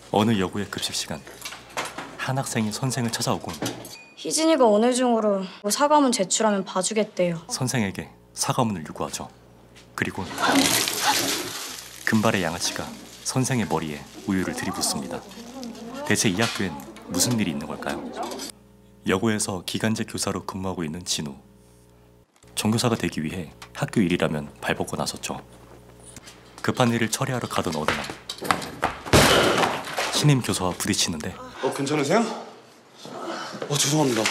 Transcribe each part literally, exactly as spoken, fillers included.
어느 여고의 급식 시간, 한 학생이 선생을 찾아오곤 희진이가 오늘 중으로 사과문 제출하면 봐주겠대요. 선생에게 사과문을 요구하죠. 그리고 금발의 양아치가 선생의 머리에 우유를 들이붓습니다. 대체 이 학교엔 무슨 일이 있는 걸까요? 여고에서 기간제 교사로 근무하고 있는 진우. 정교사가 되기 위해 학교 일이라면 발벗고 나섰죠. 급한 일을 처리하러 가던 어느 날 신임 교사와 부딪히는데 어, 괜찮으세요? 어, 죄송합니다.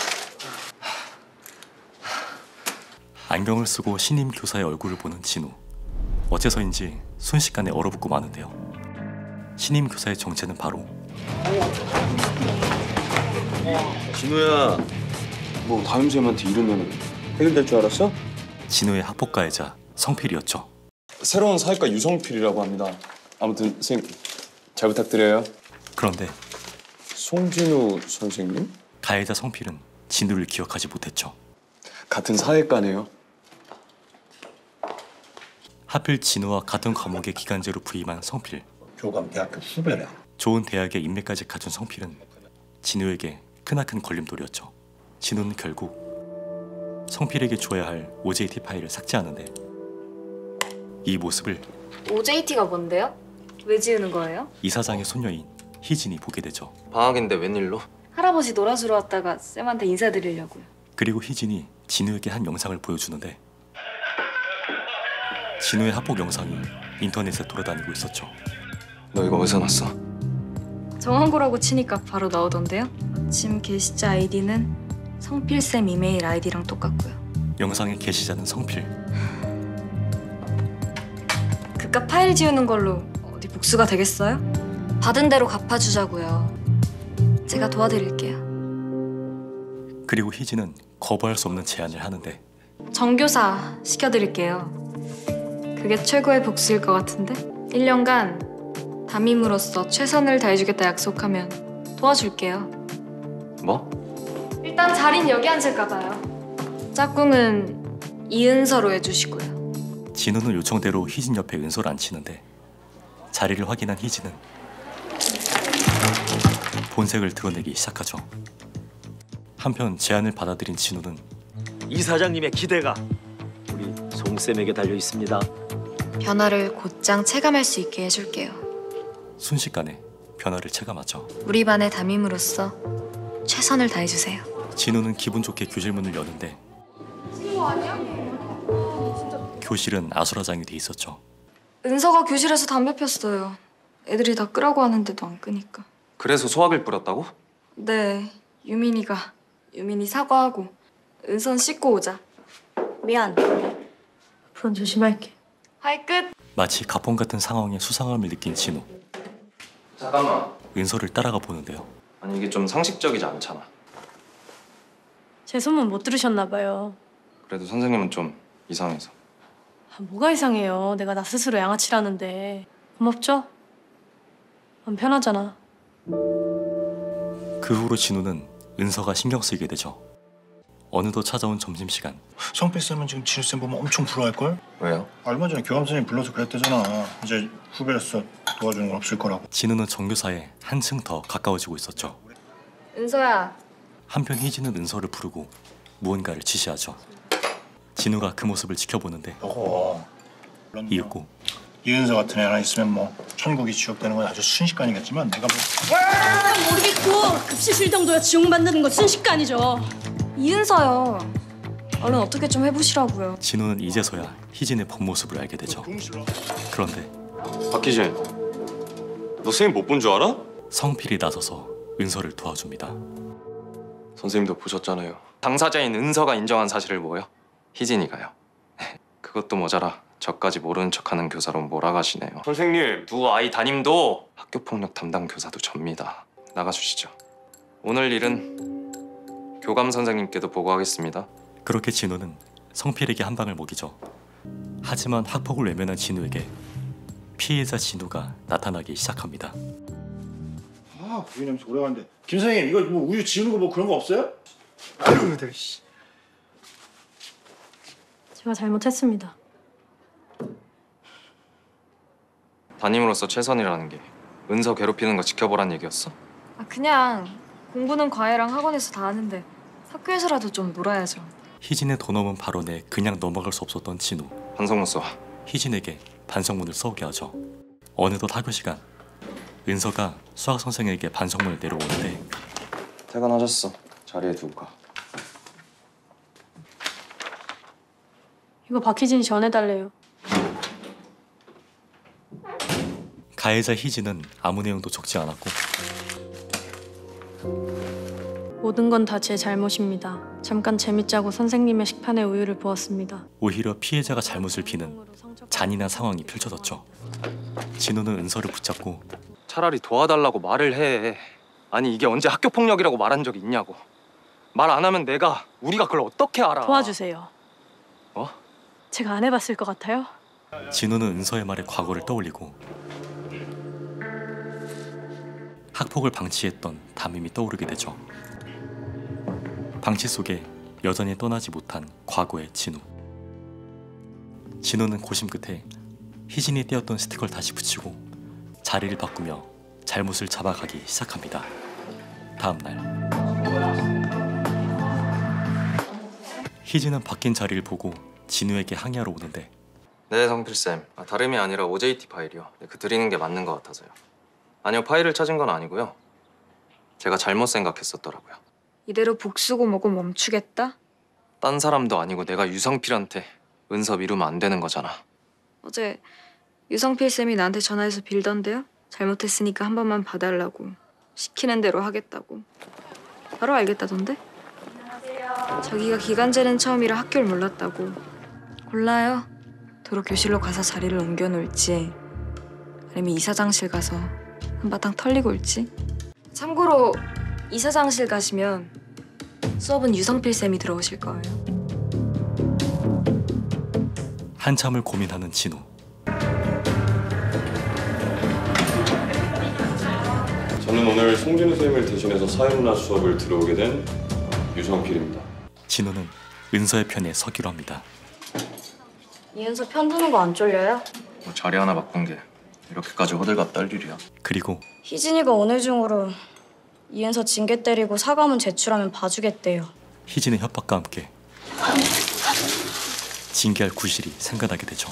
안경을 쓰고 신임 교사의 얼굴을 보는 진우. 어째서인지 순식간에 얼어붙고 마는데요. 신임 교사의 정체는 바로 진우야, 뭐 담임쌤한테 이러면 해결될 줄 알았어? 진우의 학폭가이자 성필이었죠. 새로운 사회과 유성필이라고 합니다. 아무튼 선생님 잘 부탁드려요. 그런데 송진우 선생님? 가해자 성필은 진우를 기억하지 못했죠. 같은 사회과네요. 하필 진우와 같은 과목의 기간제로 부임한 성필. 교감대학교 후배래. 좋은 대학의 인맥까지 갖춘 성필은 진우에게 크나큰 걸림돌이었죠. 진우는 결국 성필에게 줘야 할 오제이티 파일을 삭제하는데 이 모습을 오제이티가 뭔데요? 왜 지우는 거예요? 이사장의 손녀인 희진이 보게 되죠. 방학인데 웬일로? 할아버지 놀아주러 왔다가 쌤한테 인사드리려고요. 그리고 희진이 진우에게 한 영상을 보여주는데 진우의 학폭 영상이 인터넷에 돌아다니고 있었죠. 너 이거 어디서 났어? 정한고라고 치니까 바로 나오던데요? 지금 게시자 아이디는 성필쌤 이메일 아이디랑 똑같고요. 영상의 게시자는 성필. 그깟 파일 지우는 걸로 어디 복수가 되겠어요? 받은 대로 갚아주자고요. 제가 도와드릴게요. 그리고 희진은 거부할 수 없는 제안을 하는데 정교사 시켜드릴게요. 그게 최고의 복수일 것 같은데? 일 년간 담임으로서 최선을 다해주겠다 약속하면 도와줄게요. 뭐? 일단 자리는 여기 앉을까 봐요. 짝꿍은 이은서로 해주시고요. 진우는 요청대로 희진 옆에 은서를 앉히는데 자리를 확인한 희진은 본색을 드러내기 시작하죠. 한편 제안을 받아들인 진우는 이 사장님의 기대가 우리 송쌤에게 달려 있습니다. 변화를 곧장 체감할 수 있게 해줄게요. 순식간에 변화를 체감하죠. 우리 반의 담임으로서 최선을 다해주세요. 진우는 기분 좋게 교실문을 여는데 교실은 아수라장이 돼 있었죠. 은서가 교실에서 담배 폈어요. 애들이 다 끄라고 하는데도 안 끄니까. 그래서 소화기를 뿌렸다고? 네, 유민이가. 유민이 사과하고 은선 씻고 오자. 미안. 앞으로는 조심할게. 화이 끝! 마치 가폰 같은 상황에 수상함을 느낀 진우. 잠깐만. 은서를 따라가 보는데요. 아니 이게 좀 상식적이지 않잖아. 제 소문 못 들으셨나 봐요. 그래도 선생님은 좀 이상해서. 아, 뭐가 이상해요. 내가 나 스스로 양아치라는데. 고맙죠? 안 편하잖아. 그 후로 진우는 은서가 신경 쓰이게 되죠. 어느덧 찾아온 점심시간. 성필쌤은 지금 진우쌤 보면 엄청 부러워할걸? 왜요? 얼마 전에 교감선생님 불러서 그랬대잖아. 이제 후배로서 도와주는 건 없을 거라고. 진우는 정교사에 한층 더 가까워지고 있었죠. 은서야. 한편 희진은 은서를 부르고 무언가를 지시하죠. 진우가 그 모습을 지켜보는데 여보. 이윽고 이은서 같은 애 하나 있으면 뭐 천국이 지옥되는 건 아주 순식간이겠지만 내가 뭐 아, 모르겠고 급식실 정도야 지옥 만드는 건 순식간이죠. 이은서요. 얼른 어떻게 좀 해보시라고요. 진우는 이제서야 희진의 본 모습을 알게 되죠. 그런데 박희진, 너 선생님 못 본 줄 알아? 성필이 나서서 은서를 도와줍니다. 선생님도 보셨잖아요. 당사자인 은서가 인정한 사실을 뭐요? 희진이가요. 그것도 모자라 저까지 모르는 척하는 교사로 몰아가시네요. 선생님, 두 아이 담임도 학교폭력 담당 교사도 접니다. 나가주시죠. 오늘 일은 교감 선생님께도 보고하겠습니다. 그렇게 진우는 성필에게 한 방을 먹이죠. 하지만 학폭을 외면한 진우에게 피해자 진우가 나타나기 시작합니다. 아 우유 냄새 오래 가는데. 김 선생님 이거 뭐 우유 지우는 거 뭐 그런 거 없어요? 아유 내가 씨. 제가 잘못했습니다. 담임으로서 최선이라는 게 은서 괴롭히는 거 지켜보란 얘기였어? 아, 그냥 공부는 과외랑 학원에서 다 하는데 학교에서라도 좀 놀아야죠. 희진의 돈 없는 발언에 그냥 넘어갈 수 없었던 진우. 반성문 써. 희진에게 반성문을 써오게 하죠. 어느덧 학교 시간. 은서가 수학 선생에게 반성문을 내려오는데 퇴근하셨어. 자리에 두고 가. 이거 박희진이 전해달래요. 가해자 희진은 아무 내용도 적지 않았고 모든 건 다 제 잘못입니다. 잠깐 재밌자고 선생님의 식판에 우유를 부었습니다. 오히려 피해자가 잘못을 비는 잔인한 상황이 펼쳐졌죠. 진우는 은서를 붙잡고 차라리 도와달라고 말을 해. 아니 이게 언제 학교 폭력이라고 말한 적이 있냐고. 말 안 하면 내가 우리가 그걸 어떻게 알아? 도와주세요. 어? 제가 안 해봤을 것 같아요? 진우는 은서의 말에 과거를 떠올리고 학폭을 방치했던 담임이 떠오르게 되죠. 방치 속에 여전히 떠나지 못한 과거의 진우. 진우는 고심 끝에 희진이 떼었던 스티커를 다시 붙이고 자리를 바꾸며 잘못을 잡아가기 시작합니다. 다음 날 희진은 바뀐 자리를 보고 진우에게 항의하러 오는데 네, 성필쌤. 아, 다름이 아니라 오제이티 파일이요. 네, 그 드리는 게 맞는 것 같아서요. 아니요, 파일을 찾은 건 아니고요. 제가 잘못 생각했었더라고요. 이대로 복수고 뭐고 멈추겠다? 딴 사람도 아니고 내가 유성필한테 은서 미루면 안 되는 거잖아. 어제 유성필 쌤이 나한테 전화해서 빌던데요. 잘못했으니까 한 번만 봐달라고. 시키는 대로 하겠다고. 바로 알겠다던데? 자기가 기간제는 처음이라 학교를 몰랐다고. 골라요. 도로 교실로 가서 자리를 옮겨놓을지 아니면 이사장실 가서 한바탕 털리고 올지. 참고로 이사장실 가시면 수업은 유성필 쌤이 들어오실 거예요. 한참을 고민하는 진우. 저는 오늘 송진우 선생님을 대신해서 사회문화 수업을 들어오게 된 유성필입니다. 진우는 은서의 편에 서기로 합니다. 이은서 편드는 거 안 쫄려요? 뭐 자리 하나 바꾼 게 이렇게까지 호들갑 떨 일이야. 그리고 희진이가 오늘 중으로 이은서 징계 때리고 사과문 제출하면 봐주겠대요. 희진의 협박과 함께 징계할 구실이 생겨나게 되죠.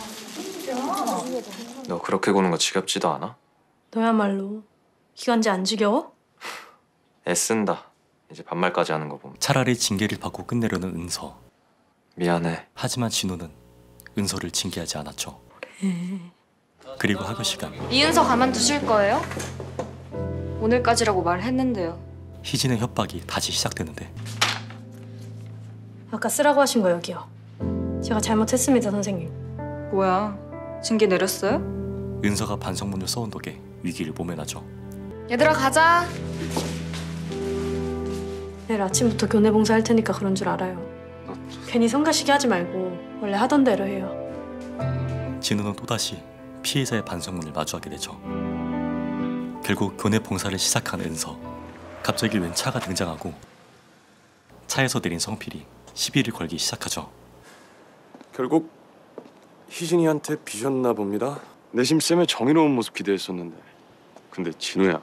너 그렇게 구는 거 지겹지도 않아? 너야말로 기간제 안 지겨워? 애쓴다. 이제 반말까지 하는 거 보면. 차라리 징계를 받고 끝내려는 은서. 미안해. 하지만 진우는 은서를 징계하지 않았죠. 그리고 학교 시간. 이은서 가만두실 거예요? 오늘까지라고 말했는데요. 희진의 협박이 다시 시작되는데 아까 쓰라고 하신 거 여기요. 제가 잘못했습니다, 선생님. 뭐야? 징계 내렸어요? 은서가 반성문을 써온 덕에 위기를 모면하죠. 얘들아 가자. 내일 아침부터 교내 봉사 할 테니까 그런 줄 알아요. 괜히 성가시게 하지 말고 원래 하던 대로 해요. 진우는 또다시 피해자의 반성문을 마주하게 되죠. 결국 교내 봉사를 시작한 은서. 갑자기 웬 차가 등장하고 차에서 내린 성필이 시비를 걸기 시작하죠. 결국 희진이한테 비셨나 봅니다. 내심 쌤의 정의로운 모습 기대했었는데. 근데 진우야,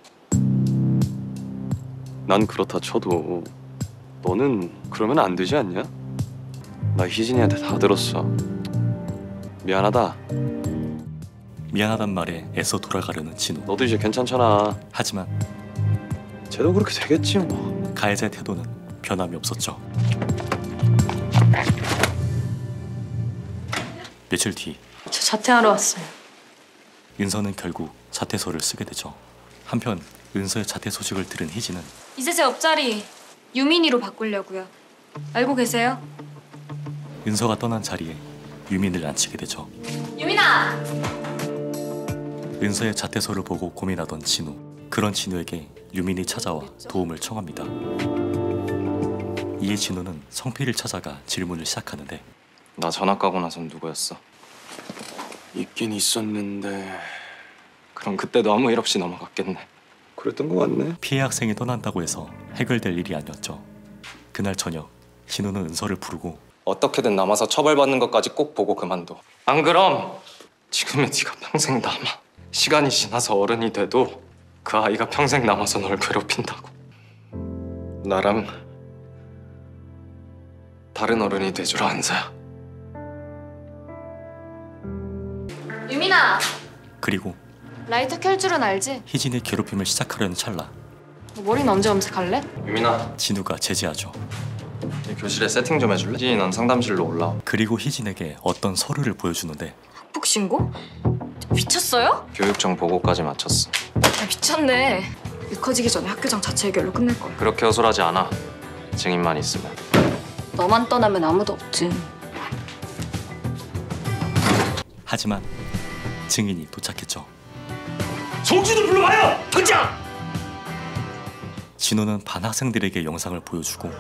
난 그렇다 쳐도 너는 그러면 안 되지 않냐? 나 희진이한테 다 들었어. 미안하다. 미안하단 말에 애써 돌아가려는 진우. 너도 이제 괜찮잖아. 하지만 쟤도 그렇게 되겠지 뭐. 가해자의 태도는 변함이 없었죠. 며칠 뒤 저 자퇴하러 왔어요. 은서는 결국 자퇴서를 쓰게 되죠. 한편 은서의 자퇴 소식을 들은 희진은 이제 제 옆자리 유민이로 바꾸려고요. 알고 계세요? 은서가 떠난 자리에 유민을 앉히게 되죠. 유민아! 은서의 자퇴서를 보고 고민하던 진우. 그런 진우에게 유민이 찾아와 도움을 청합니다. 이에 진우는 성필을 찾아가 질문을 시작하는데 나 전학 가고 나선 누구였어? 있긴 있었는데 그럼 그때도 아무 일 없이 넘어갔겠네. 그랬던 거 같네. 피해 학생이 떠난다고 해서 해결될 일이 아니었죠. 그날 저녁 진우는 은서를 부르고 어떻게든 남아서 처벌받는 것까지 꼭 보고 그만둬. 안 그럼 지금의 네가 평생 남아. 시간이 지나서 어른이 돼도 그 아이가 평생 남아서 널 괴롭힌다고. 나랑 다른 어른이 돼줄 안서야. 유민아, 그리고 라이터 켤 줄은 알지? 희진의 괴롭힘을 시작하려는 찰나 너 머리는 언제 염색할래? 유민아, 진우가 제지하죠. 이 교실에 세팅 좀 해줄래? 희진이 넌 상담실로 올라와. 그리고 희진에게 어떤 서류를 보여주는데 학폭 신고? 미쳤어요? 교육청 보고까지 마쳤어. 아, 미쳤네. 일 커지기 전에 학교장 자체 해결로 끝낼 거야. 그렇게 허술하지 않아. 증인만 있으면. 너만 떠나면 아무도 없지. 하지만 증인이 도착했죠. 송진우 불러와요! 당장! 진우는 반 학생들에게 영상을 보여주고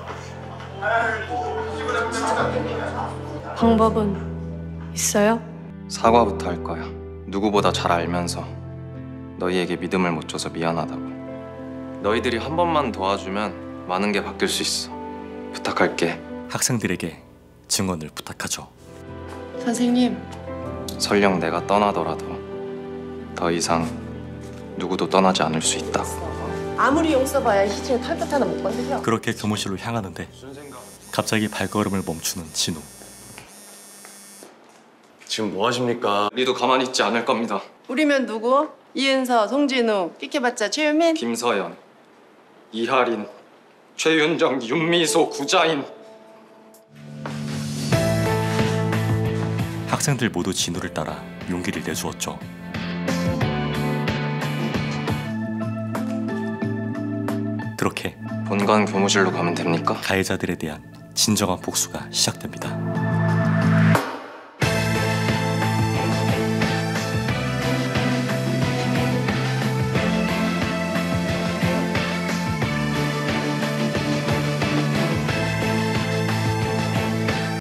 방법은 있어요? 사과부터 할 거야. 누구보다 잘 알면서 너희에게 믿음을 못 줘서 미안하다고. 너희들이 한 번만 도와주면 많은 게 바뀔 수 있어. 부탁할게. 학생들에게 증언을 부탁하죠. 선생님, 설령 내가 떠나더라도 더 이상 누구도 떠나지 않을 수 있다고. 아무리 용서봐야 희진이 털끝 하나 못 건드려. 그렇게 교무실로 향하는데 갑자기 발걸음을 멈추는 진우. 지금 뭐 하십니까? 우리도 가만히 있지 않을 겁니다. 우리면 누구? 이은서, 송진우, 끽해봤자 최유민? 김서연, 이하린, 최윤정, 윤미소, 구자인. 학생들 모두 진우를 따라 용기를 내주었죠. 그렇게 본관 교무실로 가면 됩니까? 가해자들에 대한 진정한 복수가 시작됩니다.